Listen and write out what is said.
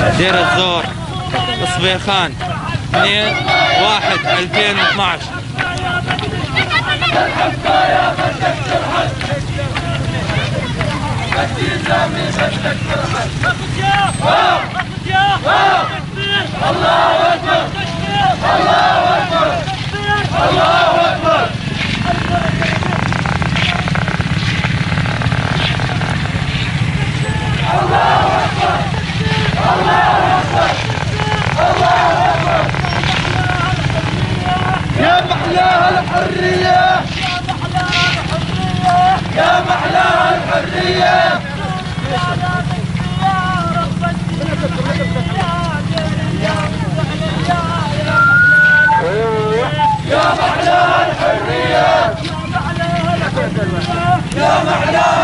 دير الزور صبيخان 2/1/2012. الله أكبر الله أكبر الله أكبر. الله أكبر الله أكبر الله أكبر. يا محلاها الحرية يا محلاها الحرية. يا محلاها الحرية يا محلاها